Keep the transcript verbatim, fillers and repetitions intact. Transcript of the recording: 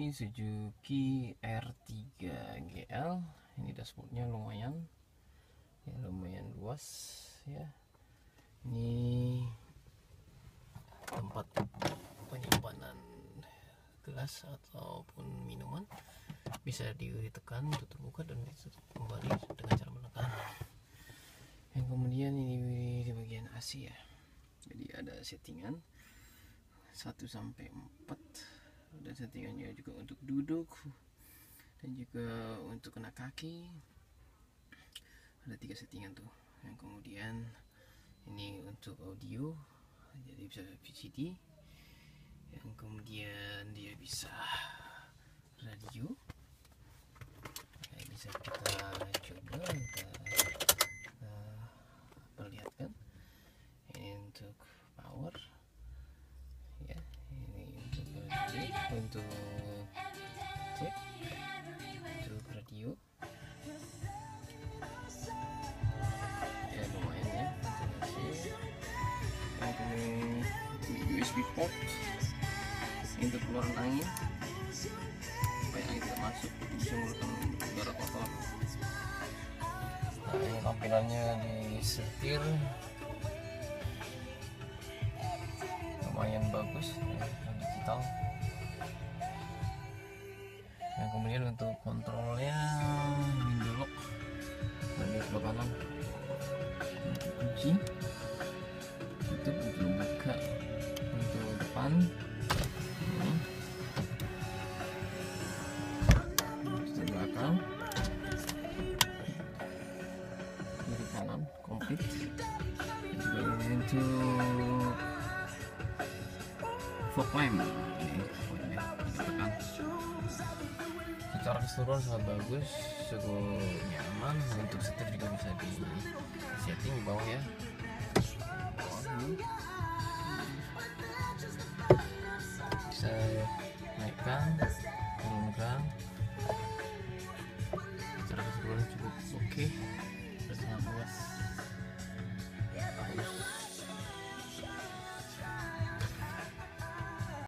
ini Suzuki R tiga G L. Ini dashboardnya lumayan ya, lumayan luas ya. Ini tempat penyimpanan gelas ataupun minuman, bisa ditekan untuk terbuka dan ditutup kembali dengan cara menekan. Yang kemudian ini di bagian A C ya, jadi ada settingan satu sampai empat, dan settingannya juga untuk duduk dan juga untuk kena kaki. Ada tiga settingan tuh. Yang kemudian ini untuk audio, jadi bisa V C D. Yang kemudian dia bisa radio. Nah, bisa kita coba, kita, kita perlihatkan. Ini untuk power ya, ini untuk radio, untuk cek, untuk radio ya, lumayan ya. Yang U S B port untuk keluaran angin supaya angin tidak masuk, bisa mengeluarkan udara kotor. Nah, ini tampilannya di setir lumayan bagus ya, digital. Yang kemudian untuk kontrolnya window lock dan di sebelah kanan untuk kunci, tutup untuk buka. Untuk depan ini, untuk belakang, kiri kanan komplit. Juga ini untuk fog lamp, ini tekan. Secara keseluruhan sangat bagus, cukup nyaman. Untuk setir juga bisa di setting di bawah ya. Bisa naikkan, turunkan. Secara keseluruhan cukup oke.